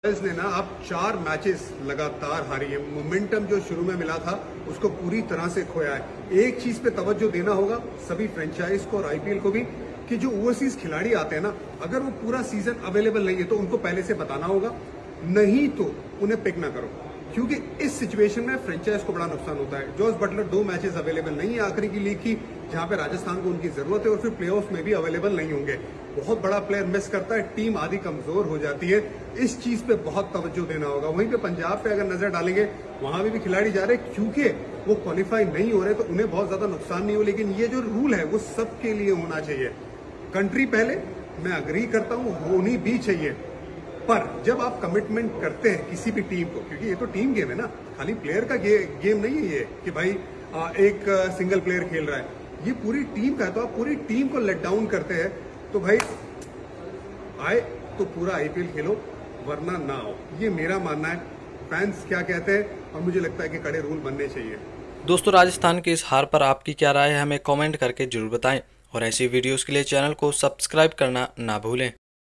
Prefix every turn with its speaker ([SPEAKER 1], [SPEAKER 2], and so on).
[SPEAKER 1] ने ना अब 4 मैचेस लगातार हारी है। मोमेंटम जो शुरू में मिला था उसको पूरी तरह से खोया है। एक चीज पे तवज्जो देना होगा सभी फ्रेंचाइज को और आईपीएल को भी कि जो ओवरसीज खिलाड़ी आते हैं ना, अगर वो पूरा सीजन अवेलेबल नहीं है तो उनको पहले से बताना होगा, नहीं तो उन्हें पिक ना करो, क्योंकि इस सिचुएशन में फ्रेंचाइज को बड़ा नुकसान होता है। जॉस बटलर 2 मैचेस अवेलेबल नहीं है आखिरी की लीग की, जहां पे राजस्थान को उनकी जरूरत है, और फिर प्लेऑफ में भी अवेलेबल नहीं होंगे। बहुत बड़ा प्लेयर मिस करता है, टीम आधी कमजोर हो जाती है। इस चीज पे बहुत तवज्जो देना होगा। वहीं पे पंजाब पे अगर नजर डालेंगे, वहां भी खिलाड़ी जा रहे हैं, क्योंकि वो क्वालिफाई नहीं हो रहे तो उन्हें बहुत ज्यादा नुकसान नहीं हो। लेकिन ये जो रूल है वो सबके लिए होना चाहिए। कंट्री पहले, मैं अग्री करता हूं, होनी भी चाहिए, पर जब आप कमिटमेंट करते हैं किसी भी टीम को, क्योंकि ये तो टीम गेम है ना, खाली प्लेयर का गेम नहीं है ये कि भाई एक सिंगल प्लेयर खेल रहा है, ये पूरी टीम का है। तो आप पूरी टीम को लेट डाउन करते हैं तो भाई आए तो पूरा आईपीएल खेलो, वरना ना आओ। ये मेरा मानना है। फैंस क्या कहते हैं, और मुझे लगता है कि कड़े रूल बनने चाहिए।
[SPEAKER 2] दोस्तों, राजस्थान की इस हार पर आपकी क्या राय है, हमें कमेंट करके जरूर बताएं, और ऐसी वीडियोस के लिए चैनल को सब्सक्राइब करना ना भूलें।